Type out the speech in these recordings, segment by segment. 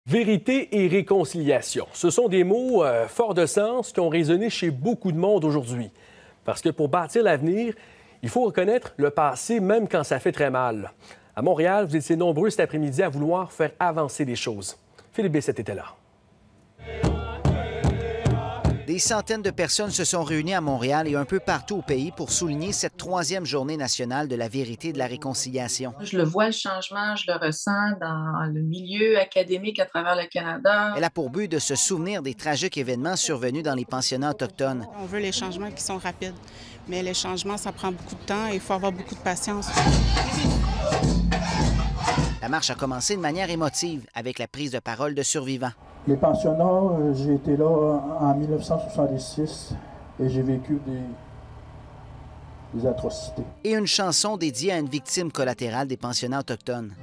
Vérité et réconciliation, ce sont des mots forts de sens qui ont résonné chez beaucoup de monde aujourd'hui. Parce que pour bâtir l'avenir, il faut reconnaître le passé même quand ça fait très mal. À Montréal, vous étiez nombreux cet après-midi à vouloir faire avancer les choses. Philippe Bessette était là. Des centaines de personnes se sont réunies à Montréal et un peu partout au pays pour souligner cette 3e journée nationale de la vérité et de la réconciliation. Je le vois, le changement, je le ressens dans le milieu académique à travers le Canada. Elle a pour but de se souvenir des tragiques événements survenus dans les pensionnats autochtones. On veut les changements qui sont rapides, mais les changements, ça prend beaucoup de temps et il faut avoir beaucoup de patience. La marche a commencé de manière émotive avec la prise de parole de survivants. Les pensionnats, j'ai été là en 1966 et j'ai vécu des atrocités. Et une chanson dédiée à une victime collatérale des pensionnats autochtones.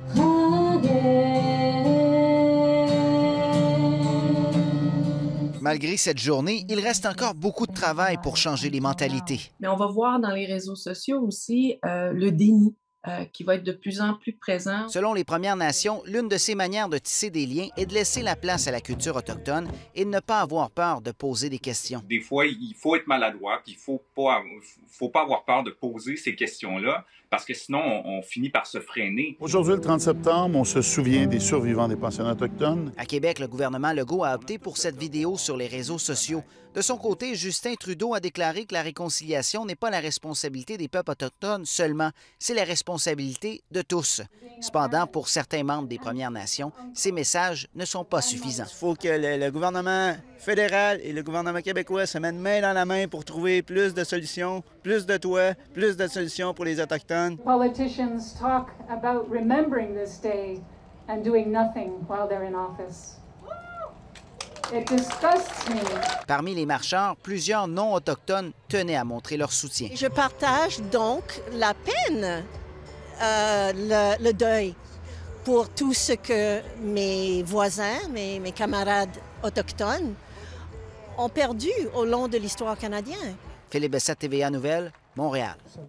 Malgré cette journée, il reste encore beaucoup de travail pour changer les mentalités. Mais on va voir dans les réseaux sociaux aussi le déni qui va être de plus en plus présent. Selon les Premières Nations, l'une de ces manières de tisser des liens est de laisser la place à la culture autochtone et de ne pas avoir peur de poser des questions. Des fois, il faut être maladroit, puis il faut pas avoir peur de poser ces questions-là, parce que sinon, on finit par se freiner. Aujourd'hui, le 30 septembre, on se souvient des survivants des pensionnats autochtones. À Québec, le gouvernement Legault a opté pour cette vidéo sur les réseaux sociaux. De son côté, Justin Trudeau a déclaré que la réconciliation n'est pas la responsabilité des peuples autochtones seulement, c'est la responsabilité de tous. Cependant, pour certains membres des Premières Nations, ces messages ne sont pas suffisants. Il faut que le gouvernement fédéral et le gouvernement québécois se mettent main dans la main pour trouver plus de solutions, plus de toits, plus de solutions pour les Autochtones. Politicians talk about remembering this day and doing nothing while they're in office. It disgusts me. Parmi les marcheurs, plusieurs non-autochtones tenaient à montrer leur soutien. Je partage donc la peine, le deuil pour tout ce que mes voisins, mes camarades autochtones ont perdu au long de l'histoire canadienne. Philippe Bessette, TVA Nouvelles, Montréal.